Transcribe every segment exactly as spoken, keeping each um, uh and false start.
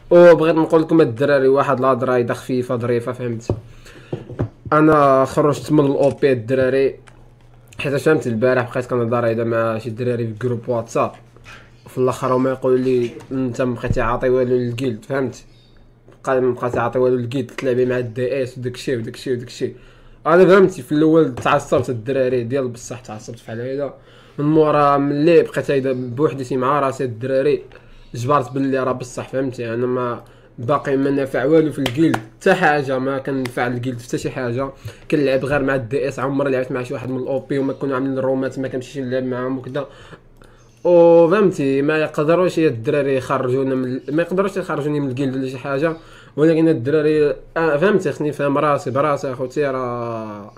وبغيت نقول لكم الدراري واحد الهضره هيدا خفيفه ظريفه فهمت. انا خرجت من الاوبي الدراري حيت فهمت البارح بقيت كنهضر هيدا مع شي دراري في جروب واتساب، في الاخر هما يقولوا لي انت مبقيتي عاطي والو للجيلد فهمت، بقى مبقيتي عاطي والو للجيلد تلعبي مع الدي اس وداكشي وداكشي وداكشي. انا فهمتي في الاول تعصبت الدراري ديال بصح تعصبت فحال هيدا، من مورا ملي بقيت هيدا بوحدتي مع راسي الدراري جبرت باللي راه بصح فهمتي انا ما باقي ما نافع والو في الجيلد حتى حاجه، ما كنفع الجيلد حتى شي حاجه، كنلعب غير مع الدي اس. عمري لعبت مع شي واحد من الاوبي وما كنا عاملين الرومات ما كنمشيش نلعب معاهم وكذا. وفهمتي ما يقدروش يا الدراري يخرجونا من ما يقدروش يخرجوني من الجيلد ولا شي حاجه، ولكن الدراري آه فهمتي خصني نفهم راسي براسي اخوتي راه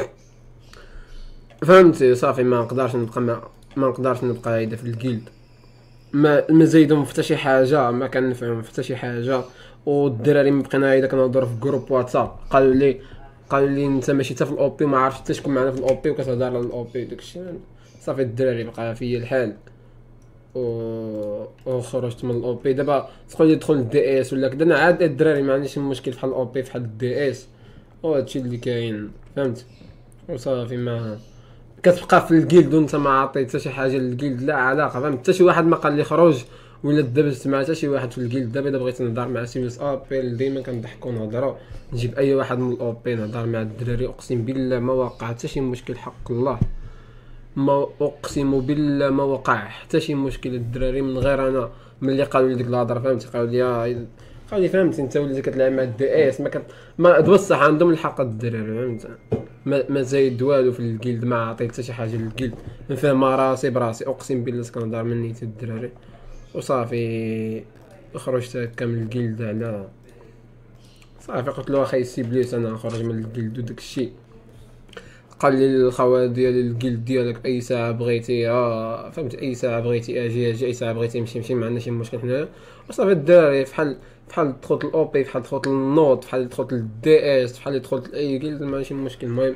فهمتي صافي ما نقدرش نبقى ما, ما نقدرش نبقى هيدا في الجيلد، ما ما زايدهم في حتى شي حاجه ما كنفهم في حتى شي حاجه. والدراري بقينا هيدا كنهضروا في جروب واتساب قالوا لي قالوا لي انت ماشي حتى في الاوبي وما عرفتش حتى شكون معنا في الاوبي وكتهضر على الاوبي داكشي. صافي الدراري بقى فيا الحال و وخرجت من الاوبي. دابا تقول لي دخل الدي اس ولا كذا، انا عاد الدراري ما عنديش مشكل بحال الاوبي بحال الدي اس وهادشي اللي كاين فهمت. وصافي ما كتبقى في الجيلد وانت ما عطيت حتى شي حاجه للجيلد لا علاقه فهمت. حتى شي واحد ما قال لي خرج ولا دبست مع حتى شي واحد في الجيلد. دابا الا بغيت نهضر مع سيميس اوبي ديما كنضحكوا ونهضروا، نجيب اي واحد من الاوبي نهضر مع الدراري اقسم بالله ما واقع حتى شي مشكل حق الله، ما اقسم بالله ما وقع حتى شي مشكل. الدراري من غير انا ملي قالوا لي ديك الهضره فهمتي قالوا لي يا قال لي فهمتي انت وليتي كتلعب مع الدي اس ما كت ما بصح عندهم الحق الدراري فهمت. ما, ما زايد والو في الجيلد ما عطيت حتى شي حاجه للجيلد، نفهم راسي براسي اقسم بالله كنهضر من نيت الدراري. وصافي خرجت هكا من الجيلد على صافي قلت له اخي سيب لي انا نخرج من الجيلد وداك الشيء. قال لي الخوات ديال الجيلد ديالك اي ساعه بغيتي اه فهمت اي ساعه بغيتي اجي اجي اي ساعه بغيتي نمشي نمشي ما عندنا شي مشكل حنايا. وصافي الدراري فحال فحال دخلت الاوبي فحال دخلت النوت فحال دخلت للدي اس فحال دخلت لاي جيلد ماشي مشكل. المهم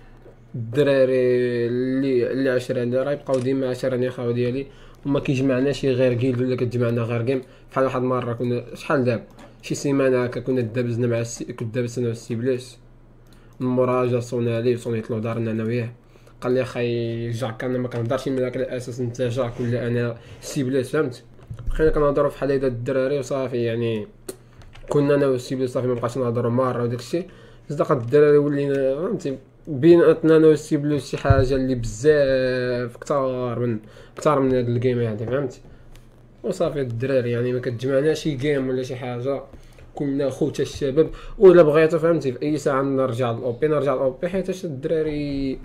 الدراري اللي اللي عشراني راه يبقاو ديما عشراني خاو ديالي وما كيجمعناش غير جيلد ولا كتجمعنا غير جيم. بحال واحد المره كنا شحال دابا شي سيمانه هكا كنا دابزنا مع السي كنت دابز انا والسيبليس من مورا جا صونا ليه وصونيت له دارنا انا وياه. قال لي اخي جاك انا ما كنهضرش من داك الاساس انت جاك ولا انا السيبليس فهمت. بقينا كنهضروا فحال هيدا الدراري وصافي يعني كنا انا والسيبليس صافي ما بقاش نهضروا مره وداك الشيء. صدق الدراري ولينا فهمتي بيناتنا انا والسيبليس شي حاجه اللي بزاف كثار من كثار من هاد الجيم هادي فهمتي. وصافي الدراري يعني ما كتجمعناش شي جيم ولا شي حاجه كنا خوتا الشباب. ولا بغيتو فهمتي في اي ساعه نرجع للاوبي نرجع للاوبي حيت الدراري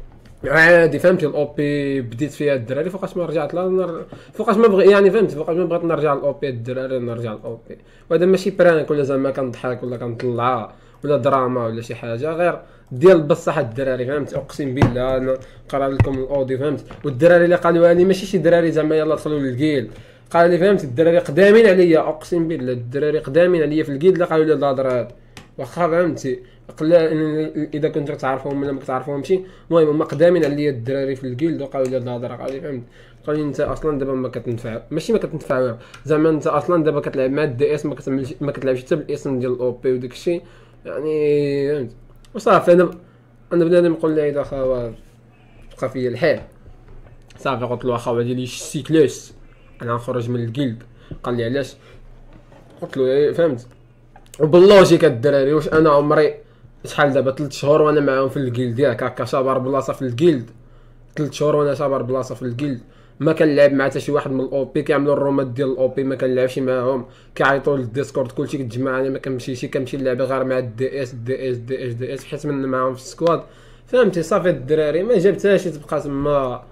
عادي فهمتي. الاوبي بديت فيها الدراري فوقاش ما رجعت لا نر... فوقاش ما بغي يعني فهمتي فوقاش ما بغيت نرجع للاوبي الدراري نرجع للاوبي. وهذا ماشي برانك ولا زعما كنضحك ولا كنطلع ولا دراما ولا شي حاجه غير ديال بصح الدراري فهمت. اقسم بالله انا نقرا لكم الاوديو فهمت. والدراري اللي قالوا لي ماشي شي دراري زعما يلاه دخلوا للجيل قال لي فهمت الدراري قدامين عليا اقسم بالله الدراري قدامين عليا في الجيل اللي قالوا لي الهضره هاد واخا فهمتي قلا اذا كنت تعرفهم ولا ما كتعرفهمش. المهم هما قدامين عليا الدراري في الجيل وقالوا لي الهضره قال لي فهمت. قال لي انت اصلا دابا ما كتنفع ماشي ما كتنفع زعما انت اصلا دابا كتلعب مع الدي اس ما كتعملش ما كتلعبش حتى بالاسم ديال الاوبي وداك الشيء يعني فهمت. وصافي انا انا بنادم نقول لي اذا خاوه بقى فيا الحال صافي قلت له اخا ديالي السيكليس انا نخرج من الجيلد. قال لي علاش قلت له ايه فهمت. وباللوجيك الدراري واش انا عمري شحال دابا ثلاث شهور وانا معاهم في الجيلد ياك هكا شابر بلاصه في الجيلد ثلاث شهور وانا شابر بلاصه في الجيلد ما كنلعب مع حتى شي واحد من الاوبي كيعملوا الرومات ديال الاوبي ما كنلعبش معاهم كيعيطوا للديسكورد كلشي كتجمع انا ما كنمشيش كنمشي نلعب غير مع الدي اس دي اس دي اس دي اس حيت من معاهم في السكواد فهمتي. صافي الدراري ما جابتهاش تبقى تما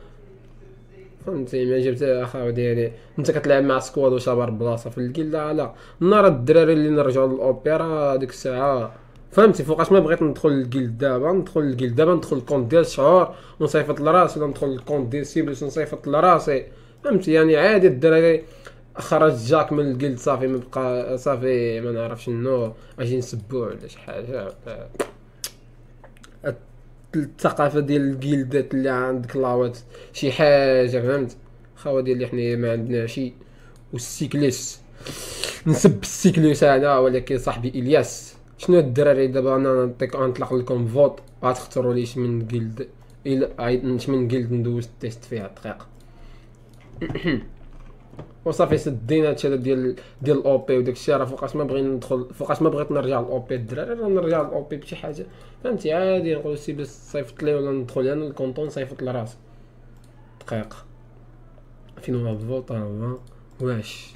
فهمتي ما جبتها اخاو ديالي انت كتلعب مع سكواد وشابر بلاصه في الجيل لا لا نرى الدراري اللي نرجعوا للاوبرا ديك الساعه فهمتي. فوقاش ما بغيت ندخل الجيل دابا ندخل الجيل دابا ندخل الكونت ديال الشهور ونصيفط لراسي ولا ندخل الكونت ديال سيبلس ونصيفط لراسي فهمتي. يعني عادي الدراري خرج جاك من الجيل صافي ما بقى صافي ما نعرف شنو اجي نسبوه ولا شي حاجه. الثقافه ديال الجيلدات اللي عندك لاوات شي حاجه فهمت. خاوه ديال اللي حنايا ما عندنا شي والسيكليس نسب السيكلوس هذا، ولكن صاحبي الياس شنو الدراري دابا انا نعطيك نطلق لكم فوت غتختاروا لي من جلد الى من جلد ندوز التيست فيها دقيقه. وصافي سدينا هادشي هذا ديال ديال الاو بي وداك الشيء، راه فوقاش ما بغينا ندخل فوقاش ما بغيت نرجع للاو بي الدراري، راه نرجع للاو بي بشي حاجه فهمتي عادي، نقول سي بس صيفط لي ولا ندخل انا الكونطون صيفط لراسي دقيقه. فين هو الفوت هو واش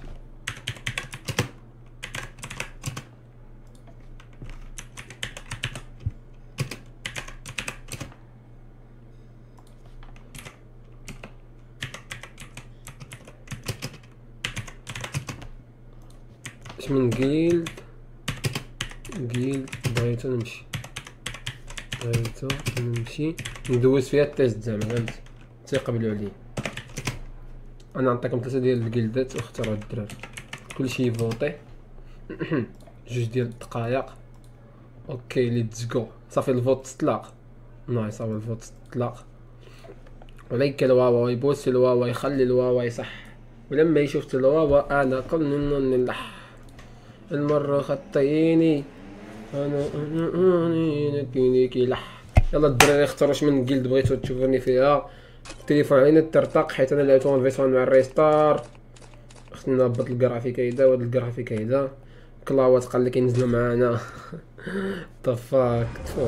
اش من جيلد جيلد بغيتو نمشي بغيتو نمشي ندوز فيها التيست زعما فهمتي تيقبلوا عليا. انا نعطيكم ثلاثه ديال الجلدات واختاروا الدراري كلشي يفوطي. جوج ديال الدقائق اوكي ليتس جو. صافي الفوت تطلق نايس. صافي الفوت تطلق ولكن الواوا يبوس في الواوا يخلي الواوا يصح، ولما يشوفت الواوا انا كل نلح المرة خطيني انا انا كيني كيلح. يلا الدراري اختاروا اش من جلد بغيتو تشوفوني فيها. التليفون علينا الترتاق حيت انا لعبت فيرسون مع الريستار، خصنا نهبط الجرافيك هيدا وهاد الجرافيك هيدا. كلاوات قال لك ينزلوا معانا طفاك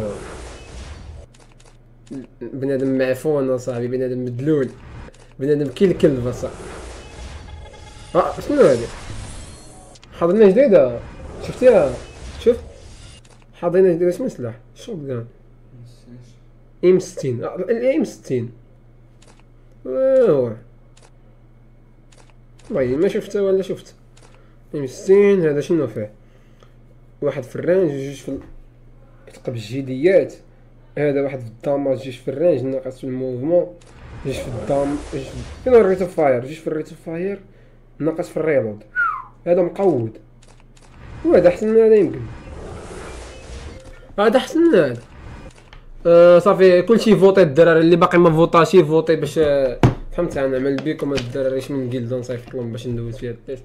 بنادم معفون اصاحبي، بنادم مدلول، بنادم كيل بصح. اه شنو هادي حاضرنا جديدة شفتيها؟ شوف حاضرنا جديدة. شنو سلاح شوط كان ام ستين ام ستين اوه والله ما شفتها ولا شفت ام ستين. هذا شنو فيه؟ واحد في الرانج جوج في يتقب الجديات. هذا واحد في الداماج جوج في الرانج ناقص في الموفمون جوج في الدام جوج فين الريت اوف فاير جوج في الريت اوف فاير ناقص في الريلود. هذا مقود وهذا احسن من هذا يمكن هذا احسن من هذا. أه صافي كلشي فوطي الدراري اللي باقي ما فوطاش يفوطي باش فهمت نعمل بكم الدراري اش من جلد نصيفط لهم باش ندوز فيها التيست.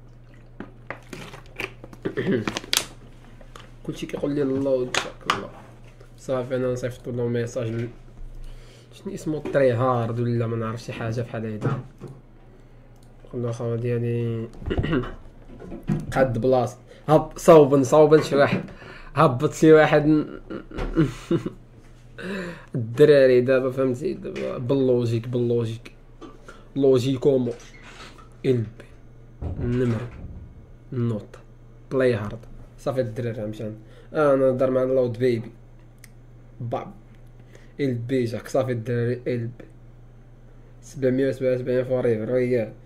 كلشي كيقول لي الله وداك الله. صافي انا نصيفط لهم ميساج شنو اسمه تري هارد ولا ما نعرف شي حاجه بحال هيدا. قلنا خا ديالي قد بلاصه هب صوبا صوبا شي واحد هبط شي واحد. الدراري دابا فهمتي دابا باللوجيك باللوجيك لوجيكومو البي النمر النوط بلاي هارد. صافي الدراري مشان انا نهضر مع اللود بيبي باب البي جاك. صافي الدراري البي سبعمية وسبعة وسبعين فوريفر وياه